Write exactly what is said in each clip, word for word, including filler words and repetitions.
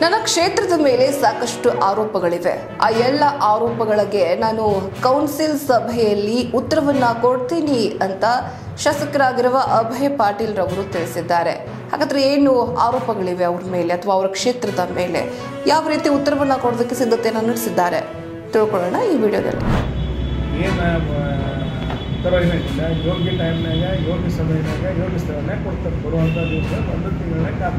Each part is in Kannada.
ನನ್ನ ಕ್ಷೇತ್ರದ ಮೇಲೆ ಸಾಕಷ್ಟು ಆರೋಪಗಳಿವೆ. ಆ ಎಲ್ಲ ಆರೋಪಗಳಿಗೆ ನಾನು ಕೌನ್ಸಿಲ್ ಸಭೆಯಲ್ಲಿ ಉತ್ತರವನ್ನ ಕೊಡ್ತೀನಿ ಅಂತ ಶಾಸಕರಾಗಿರುವ ಅಭಯ ಪಾಟೀಲ್ ರವರು ತಿಳಿಸಿದ್ದಾರೆ. ಹಾಗಾದ್ರೆ ಏನು ಆರೋಪಗಳಿವೆ ಅವ್ರ ಮೇಲೆ ಅಥವಾ ಅವರ ಕ್ಷೇತ್ರದ ಮೇಲೆ, ಯಾವ ರೀತಿ ಉತ್ತರವನ್ನ ಕೊಡೋದಕ್ಕೆ ಸಿದ್ಧತೆಯನ್ನು ನಡೆಸಿದ್ದಾರೆ ತಿಳ್ಕೊಳ್ಳೋಣ ಈ ವಿಡಿಯೋದಲ್ಲಿ. ಯೋಗ್ಯ ಟೈಮ್ನಾಗ ಯೋಗ್ಯ ಸಮಯದಾಗ ಯೋಗ್ಯ ಸ್ಥಳನಾಗ ಕೊಡ್ತಾರೆ. ಕೊಡುವಂಥ ದಿವಸ ಒಂದು ತಿಂಗಳ ಕಾಲ.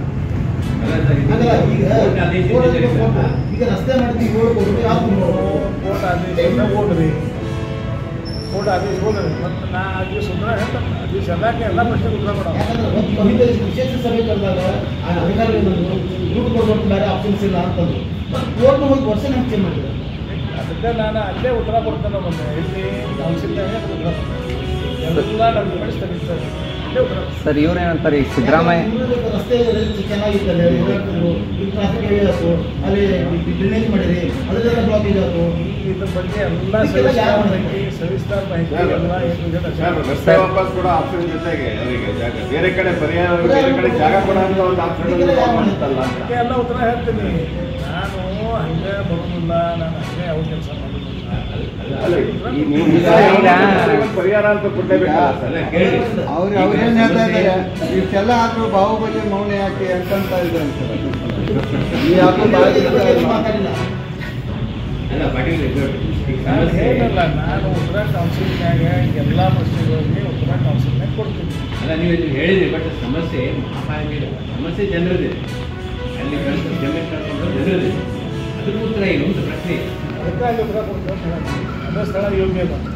ಈಗ ರಸ್ತೆ ಮಾಡ್ತೀವಿ ಕೋರ್ಟ್ ಆದೇಶದಿಂದ ಓಡ್ರಿ ಕೋರ್ಟ್ ಆದೇಶ ಓದ್ರಿ ಮತ್ತು ನಾ ಆ ದಿವಸ ಉತ್ತರ ಹೇಳ್ತಾರೆ. ಆ ದಿವಸ ಎಲ್ಲಕ್ಕೆ ಎಲ್ಲ ಪ್ರಶ್ನೆ ಉತ್ತರ ಮಾಡೋದು. ಯಾಕಂದ್ರೆ ವಿಶೇಷ ಸಭೆ ಕರೆದಾಗ ಅಧಿಕಾರಿಗಳು ದುಡ್ಡು ಕೊಡೋದು ಬೇರೆ ಆಪ್ಷನ್ಸ್ ಇಲ್ಲ ಅಂತಂದು ಕೋರ್ಟ್ನ ಹೋಗಿ ವರ್ಷ ನಮ್ಗೆ ಚೇಂಜ್ ಮಾಡಿದ್ರು. ಅದಕ್ಕೆ ನಾನು ಅಲ್ಲೇ ಉತ್ತರ ಕೊಡ್ತೇನೆ. ಬಂದೆ ಇಲ್ಲಿ ಕೌನ್ಸಿಲ್ನಾಗೆ ಉತ್ತರ ಎಲ್ಲ ನಮ್ಗೆ ಕಳಿಸ್ತಾರೆ ಅಲ್ಲೇ ಉತ್ತರ. ಸರ್ ಇವ್ರೇನಂತಾರೆ ಈಗ ಸಿದ್ದರಾಮಯ್ಯ ರಸ್ತೆ ಚೆನ್ನಾಗಿರ್ತದೆ, ಟ್ರಾಫಿಕ್ ಏರಿಯಾ ಆಯ್ತು, ಅಲ್ಲಿ ಡ್ರೈನೇಜ್ ಮಾಡಿರಿ, ಅದೆಲ್ಲ ಬ್ಲಾಕೇಜ್ ಆಯ್ತು. ಇದ್ರ ಬಗ್ಗೆ ಎಲ್ಲ ಸವಿಸ್ತಾರ ಮಾಹಿತಿ ಎಲ್ಲ ರಸ್ತೆ ವಾಪಸ್ ಕೂಡ ಆಪ್ಷನ್ ಜೊತೆಗೆ ಅವರಿಗೆ ಜಾಗ ಬೇರೆ ಕಡೆ ಪರಿಹಾರ ಬೇರೆ ಕಡೆ ಜಾಗ ಕೊಡ ಅಂತ ಒಂದು ಆಪ್ಷನ್ ಎಲ್ಲ ಉತ್ತರ ಹೇಳ್ತೀನಿ. ನಾನು ಹಂಗೆ ಬರೋದಿಲ್ಲ, ನಾನು ಹಂಗೆ ಯಾವ ಕೆಲಸ ಮಾಡೋದಿಲ್ಲ. ಪರಿಹಾರ ಅಂತ ಕೊಟ್ಟೇಬೇಕಲ್ಲ. ಅವ್ರು ಅವ್ರೇನು ಹೇಳ್ತಾ ಇದ್ದಾರೆ, ಇಷ್ಟೆಲ್ಲ ಆದರೂ ಬಾಹುಬಲಿ ಮೌನ ಯಾಕೆ ಅಂತಂತ ಇದೆ ಅಂತ ಮಾತಾಡಿಲ್ಲ. ನಾನು ಹೇಳಲ್ಲ, ನಾನು ಉತ್ತರ ಕೌನ್ಸಿಲ್ನಾಗ ಎಲ್ಲ ಪ್ರಶ್ನೆಗಳಿಗೆ ಉತ್ತರ ಕೌನ್ಸಿಲ್ನಾಗ ಕೊಡ್ತೀನಿ. ಅಲ್ಲ ನೀವು ಇಲ್ಲಿ ಹೇಳಿದ್ರಿ, ಬಟ್ ಸಮಸ್ಯೆ ಮಹಾಪಾಲಿಕೆ ಸಮಸ್ಯೆ ಜನರದೇ. ಅಲ್ಲಿ ಕಳಿಸ್ ಜಮೀನು ಕಳ್ಕೊಂಡು ಜನರದೇ. ಅದಕ್ಕೆ ಉತ್ತರ ಏನು ಅಂತ ಪ್ರಶ್ನೆ. ಅದಕ್ಕೆ ಅಲ್ಲಿ ಉತ್ತರ ಕೊಡ್ತೀನಿ. ಅದೇ ಸ್ಥಳ ಯೋಗ್ಯ